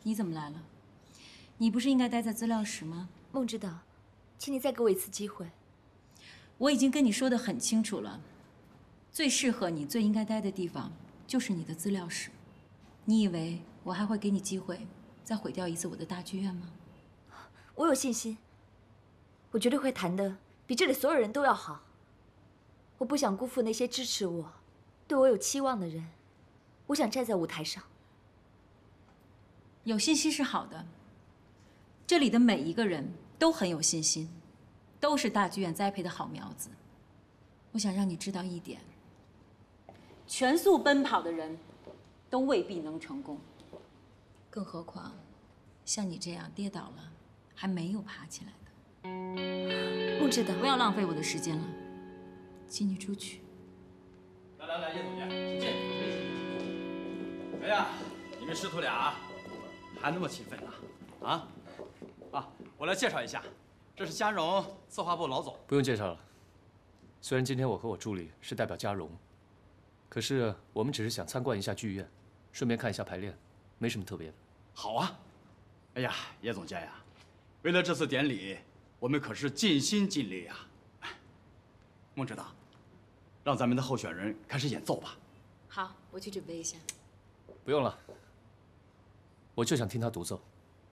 你怎么来了？你不是应该待在资料室吗？ 孟指导，请你再给我一次机会。 我已经跟你说得很清楚了，最适合你、最应该待的地方就是你的资料室。你以为我还会给你机会再毁掉一次我的大剧院吗？ 我有信心，我绝对会弹得比这里所有人都要好。我不想辜负那些支持我、对我有期望的人。我想站在舞台上。 有信心是好的，这里的每一个人都很有信心，都是大剧院栽培的好苗子。我想让你知道一点，全速奔跑的人都未必能成功，更何况像你这样跌倒了还没有爬起来的。 孟指导， 不要浪费我的时间了，请你出去。 来，叶总监，请进。哎呀，你们师徒俩还那么勤奋呢？我来介绍一下，这是嘉荣，策划部老总。 不用介绍了。虽然今天我和我助理是代表嘉荣，可是我们只是想参观一下剧院，顺便看一下排练，没什么特别的。 好啊。哎呀，叶总监呀，为了这次典礼，我们可是尽心尽力呀。孟指导，让咱们的候选人开始演奏吧。 好，我去准备一下。 不用了，我就想听他独奏。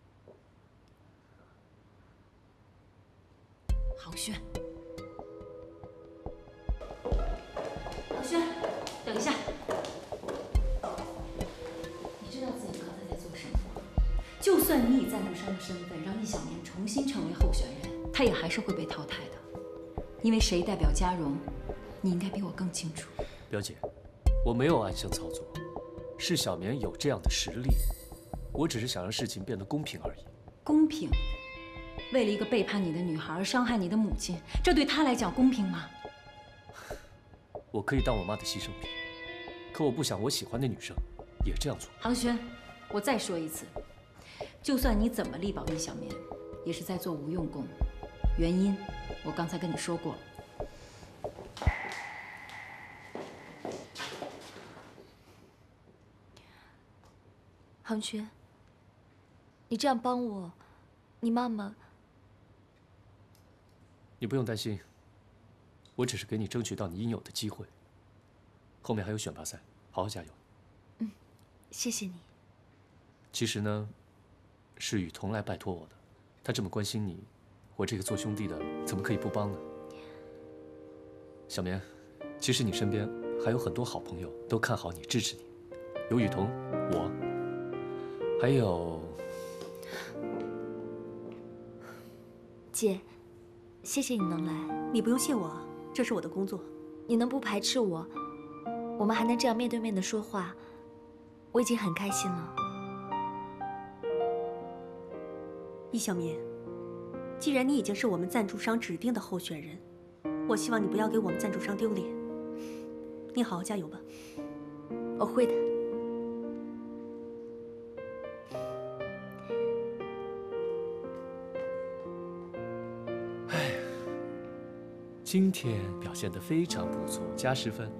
郝轩，郝轩，等一下，你知道自己刚才在做什么吗？就算你以赞助商的身份让易小棉重新成为候选人，他也还是会被淘汰的，因为谁代表嘉荣，你应该比我更清楚。 表姐，我没有暗箱操作，是小棉有这样的实力，我只是想让事情变得公平而已。 公平？为了一个背叛你的女孩而伤害你的母亲，这对她来讲公平吗？ 我可以当我妈的牺牲品，可我不想我喜欢的女生也这样做。 杭轩，我再说一次，就算你怎么力保易小棉，也是在做无用功。原因我刚才跟你说过了。 杭轩，你这样帮我，你妈妈…… 你不用担心，我只是给你争取到你应有的机会。后面还有选拔赛，好好加油。 谢谢你。 其实呢，是雨桐来拜托我的，他这么关心你，我这个做兄弟的怎么可以不帮呢？小棉，其实你身边还有很多好朋友都看好你、支持你，有雨桐，我，还有…… 姐，谢谢你能来。 你不用谢我啊，这是我的工作。 你能不排斥我，我们还能这样面对面的说话，我已经很开心了。 易小棉，既然你已经是我们赞助商指定的候选人，我希望你不要给我们赞助商丢脸。你好好加油吧。 我会的。 今天表现得非常不错，加10分。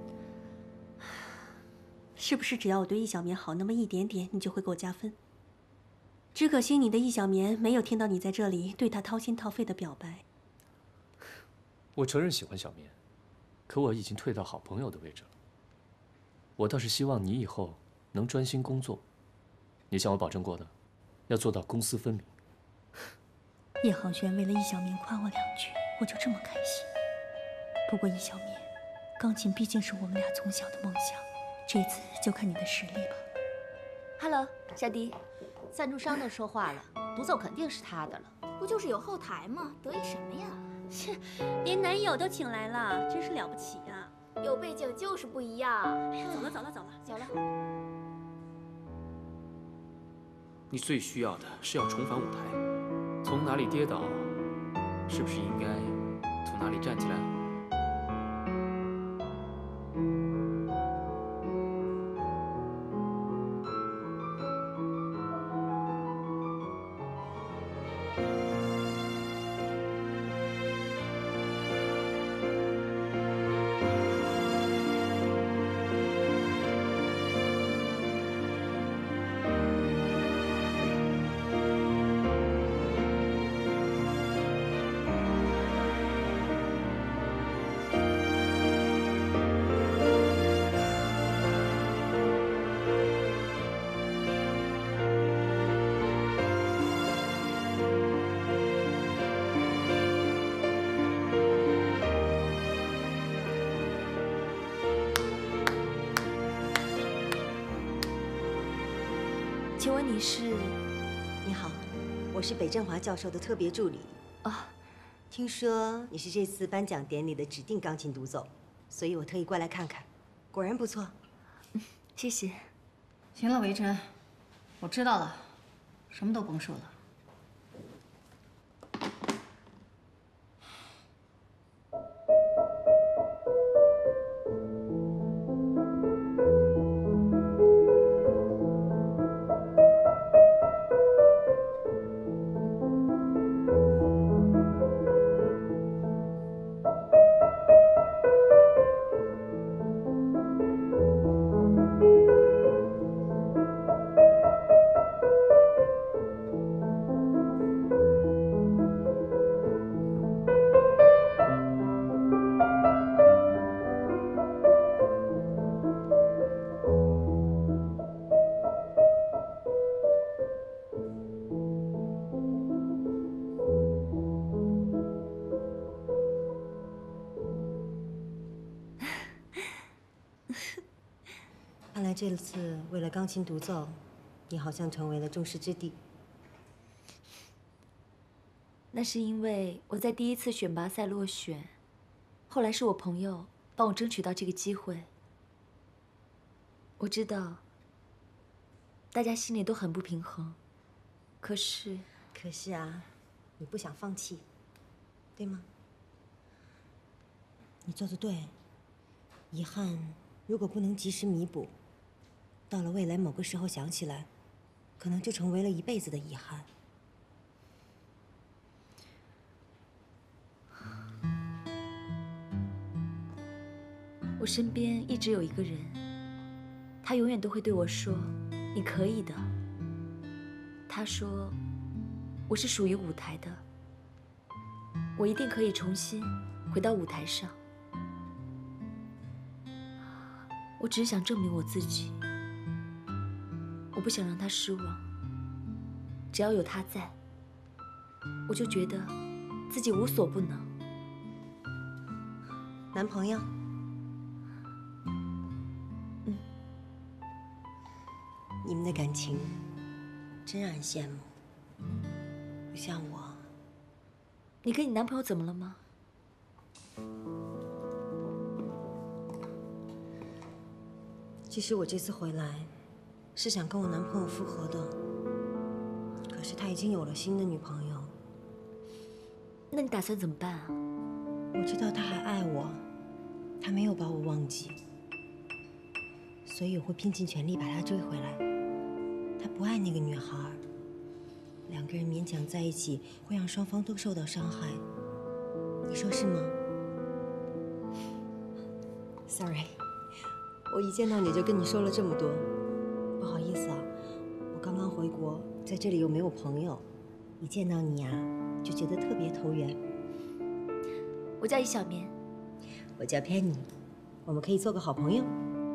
是不是只要我对易小棉好那么一点点，你就会给我加分？只可惜你的易小棉没有听到你在这里对他掏心掏肺的表白。 我承认喜欢小棉，可我已经退到好朋友的位置了。我倒是希望你以后能专心工作。你向我保证过的，要做到公私分明。 叶航轩为了易小棉夸我2句，我就这么开心。不过易小棉，钢琴毕竟是我们俩从小的梦想，这次就看你的实力吧。 Hello， 小迪， 赞助商都说话了，独奏肯定是他的了。不就是有后台吗？得意什么呀？ 切，连男友都请来了，真是了不起呀！ 有背景就是不一样。 哎呀，走了走了走了走了。 你最需要的是要重返舞台，从哪里跌倒，是不是应该从哪里站起来？ 请问你是？ 你好，我是北振华教授的特别助理。 哦， 听说你是这次颁奖典礼的指定钢琴独奏，所以我特意过来看看。果然不错。 谢谢。 行了，维珍，我知道了，什么都甭说了。 看来这次为了钢琴独奏，你好像成为了众矢之的。 那是因为我在第1次选拔赛落选，后来是我朋友帮我争取到这个机会。我知道大家心里都很不平衡，可是啊，你不想放弃，对吗？你做得对，遗憾如果不能及时弥补，到了未来某个时候想起来，可能就成为了一辈子的遗憾。 我身边一直有一个人，他永远都会对我说：“你可以的。”他说：“我是属于舞台的，我一定可以重新回到舞台上。”我只是想证明我自己，我不想让他失望。只要有他在，我就觉得自己无所不能。 男朋友？你们的感情真让人羡慕，不像我。 你跟你男朋友怎么了吗？ 其实我这次回来，是想跟我男朋友复合的，可是他已经有了新的女朋友。 那你打算怎么办啊？ 我知道他还爱我，他没有把我忘记，所以我会拼尽全力把他追回来。他不爱那个女孩，两个人勉强在一起会让双方都受到伤害，你说是吗 ？Sorry， 我一见到你就跟你说了这么多，不好意思啊，我刚刚回国，在这里又没有朋友，一见到你啊，就觉得特别投缘。 我叫易小棉， 我叫 Penny， 我们可以做个好朋友。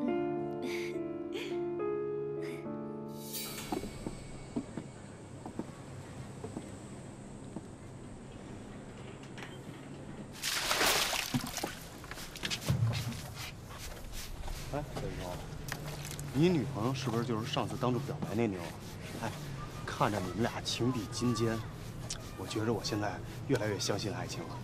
哎，北妞，你女朋友是不是就是上次当众表白那妞？哎，看着你们俩情比金坚，我觉着我现在越来越相信爱情了。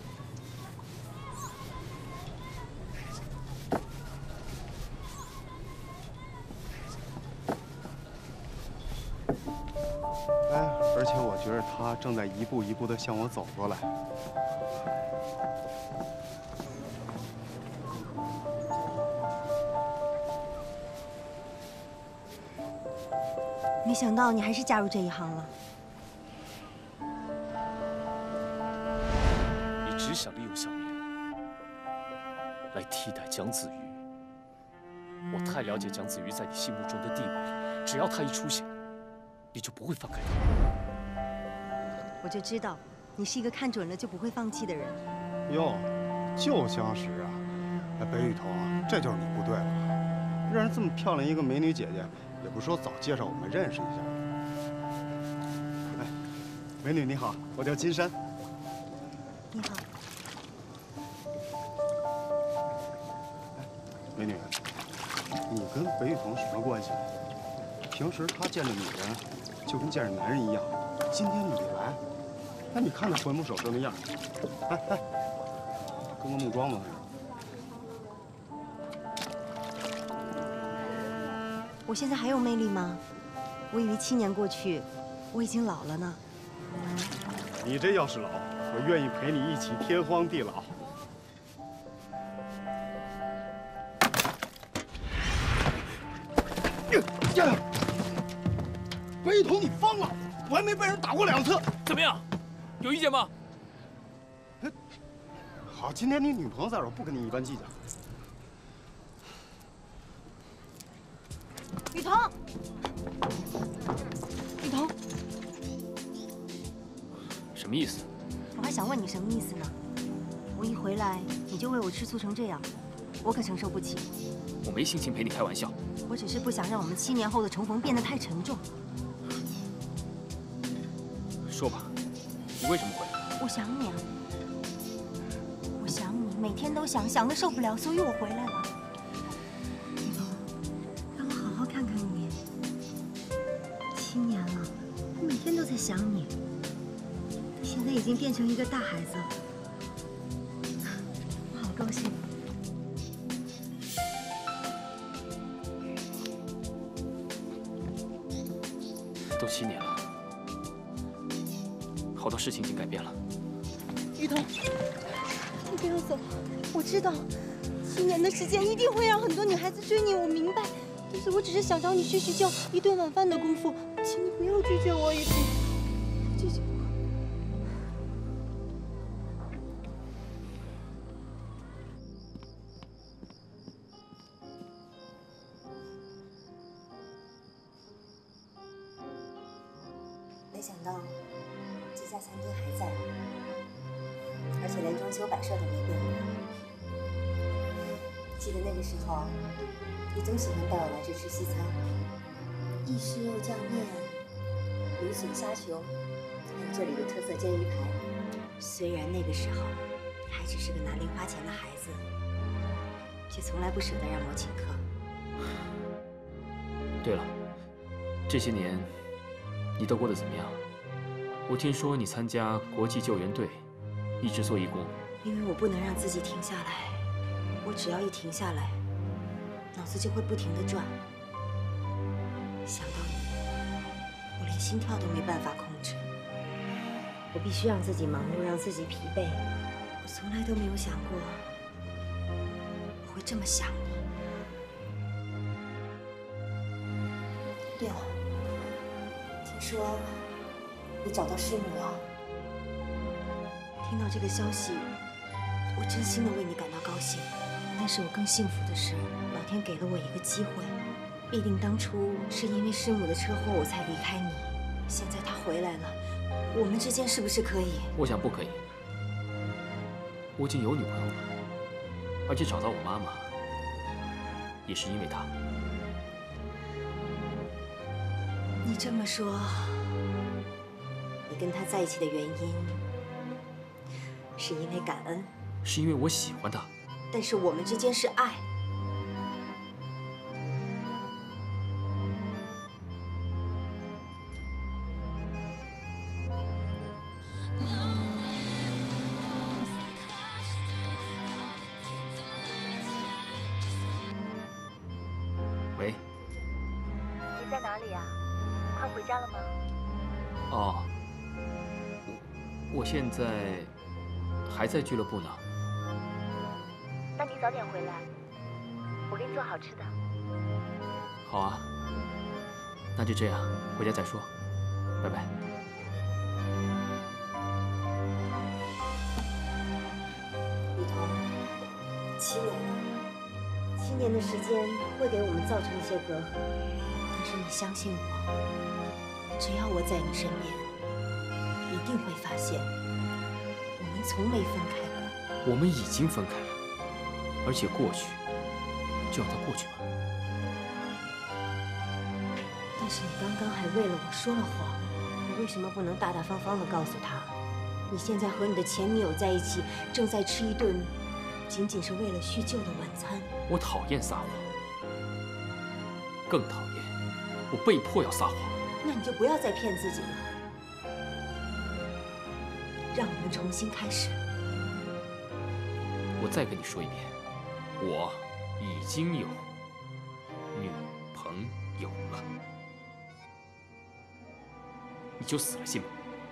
哎，而且我觉着她正在一步一步地向我走过来。 没想到你还是加入这一行了。 你只想利用小棉来替代蒋子瑜。我太了解蒋子瑜在你心目中的地位，只要他一出现，你就不会放开他。 我就知道，你是一个看准了就不会放弃的人。 哟，旧相识啊！哎，北雨桐啊，这就是你不对了。认识这么漂亮一个美女姐姐，也不说早介绍我们认识一下。哎，美女你好，我叫金山。 你好。 哎，美女，你跟北雨桐什么关系？ 平时他见着女人就跟见着男人一样，今天你来，哎，你看他魂不守舍那样，哎，跟个木桩子似的。 我现在还有魅力吗？我以为7年过去，我已经老了呢。 你这要是老，我愿意陪你一起天荒地老。北一统，你疯了！我还没被人打过2次。 怎么样？有意见吗？ 好，今天你女朋友在这儿，不跟你一般计较。 雨桐，雨桐， 什么意思？ 我还想问你什么意思呢？我一回来你就为我吃醋成这样，我可承受不起。 我没心情陪你开玩笑。 我只是不想让我们7年后的重逢变得太沉重。 说吧，你为什么回来？ 我想你啊，我想你，每天都想，想得受不了，所以我回来了。雨桐，让我好好看看你。7年了，我每天都在想你。你现在已经变成一个大孩子了，我好高兴。 都7年了。好多事情已经改变了。 雨桐，你不要走，我知道，7年的时间一定会让很多女孩子追你，我明白。但是我只是想找你叙叙旧，一顿晚饭的功夫，请你不要拒绝我，雨桐，拒绝我。没想到。这家餐厅还在，而且连装修摆设都没变过。记得那个时候，你总喜欢带我来这吃西餐，意式肉酱面、芦笋虾球，还有这里的特色煎鱼排。虽然那个时候你还只是个拿零花钱的孩子，却从来不舍得让我请客。 对了，这些年你都过得怎么样？我听说你参加国际救援队，一直做义工。 因为我不能让自己停下来，我只要一停下来，脑子就会不停地转。想到你，我连心跳都没办法控制。我必须让自己忙碌，让自己疲惫。我从来都没有想过我会这么想你。对了，听说你找到师母了。听到这个消息，我真心的为你感到高兴。但是我更幸福的是，老天给了我一个机会。必定当初是因为师母的车祸我才离开你，现在她回来了，我们之间是不是可以？ 我想不可以。我已经有女朋友了，而且找到我妈妈，也是因为她。 你这么说，你跟他在一起的原因是因为感恩， 是因为我喜欢她。 但是我们之间是爱。 喂。 你在哪里呀？快回家了吗？ 哦，我现在还在俱乐部呢。 那你早点回来，我给你做好吃的。 好啊，那就这样，回家再说，拜拜。 雨桐，7年了，7年的时间会给我们造成一些隔阂，但是你相信我，只要我在你身边，一定会发现我们从没分开过。 我们已经分开了，而且过去就让它过去吧。 但是你刚刚还为了我说了谎，你为什么不能大大方方地告诉他，你现在和你的前女友在一起，正在吃一顿仅仅是为了叙旧的晚餐？ 我讨厌撒谎，更讨厌我被迫要撒谎。 那你就不要再骗自己了，让我们重新开始。 我再跟你说一遍，我已经有女朋友了，你就死了心吗？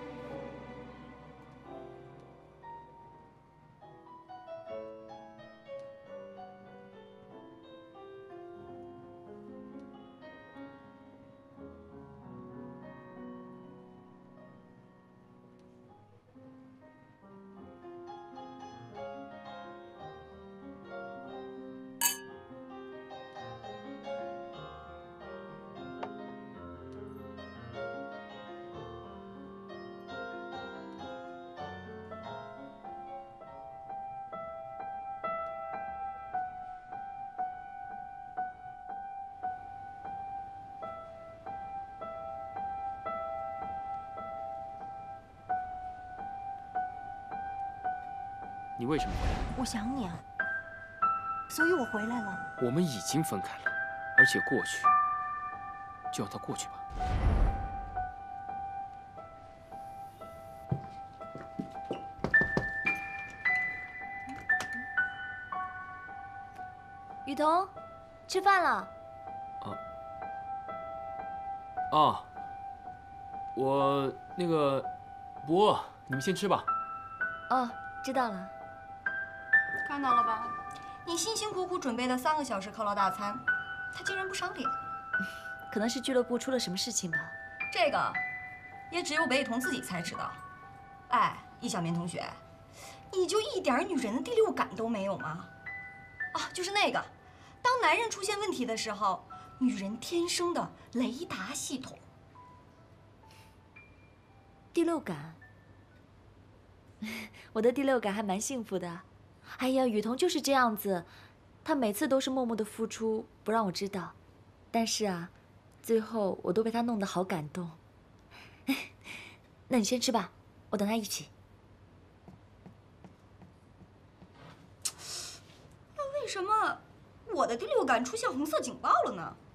你为什么回来？ 我想你啊，所以我回来了。 我们已经分开了，而且过去就让它过去吧。 雨桐，吃饭了。 啊，我那个不饿，你们先吃吧。 哦，知道了。 看到了吧？你辛辛苦苦准备了3个小时犒劳大餐，他竟然不赏脸。 可能是俱乐部出了什么事情吧。 这个也只有北雨桐自己才知道。哎，易小棉同学，你就一点女人的第6感都没有吗？啊，就是那个，当男人出现问题的时候，女人天生的雷达系统。 第6感，我的第6感还蛮幸福的。哎呀，雨桐就是这样子，她每次都是默默的付出，不让我知道。但是啊，最后我都被她弄得好感动。那你先吃吧，我等她一起。 那为什么我的第6感出现红色警报了呢？